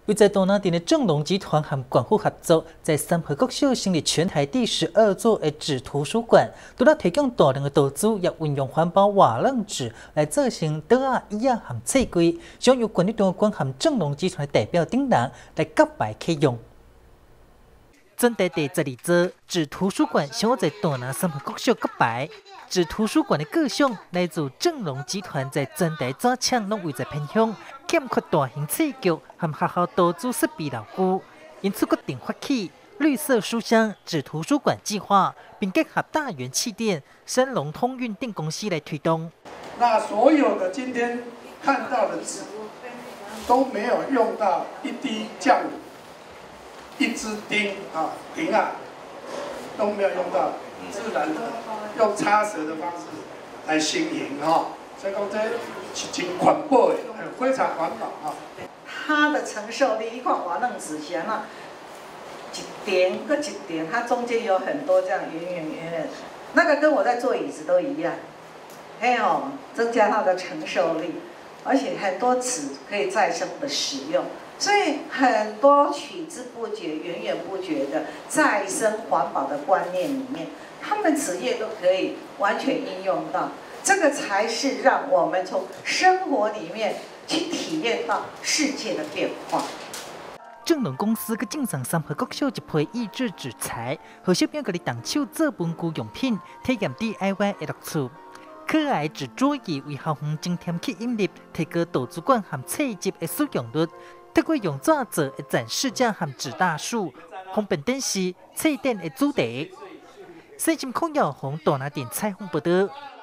为在东南店的正隆集团和管护合作，在三河国小成立全台第12座的纸图书馆，除了提供大量的投资，也运用环保瓦楞纸来做成桌啊、椅啊和册柜，想由管理单位和正隆集团的代表等人来结拜启用。全台第12座纸图书馆想要在大南三河国小结拜。纸图书馆的构想来自正隆集团在全台早抢拢位在偏乡，欠缺大型册局和学校投资设备牢固，因此决定发起绿色书香纸图书馆计划，并结合大元气垫、升龙通运等公司来推动。 那所有的今天看到的纸都没有用到一滴浆、一支钉都没有用到自然的。用擦舌的方式来形形所以讲这是真环保的，非常环保它的承受力，一块瓦楞纸钱一点个一点，它中间有很多这样圆圆，那个跟我在做椅子都一样，增加它的承受力，而且很多纸可以再生的使用，所以很多取之不竭、源源不绝的再生环保的观念里面。他们纸业都可以完全应用到，这个才是让我们从生活里面去体验到世界的变化。 正隆公司佮正上三河国小一批益智纸材，和小朋友佮你动手做文具用品，体验 DIY 的乐趣。可爱纸桌椅为校园增添吸引力，提高图书馆和册籍的使用率。透过用纸做的展示架和纸大树，方便展示册店的主题。西进空遥红大拿店彩虹报道。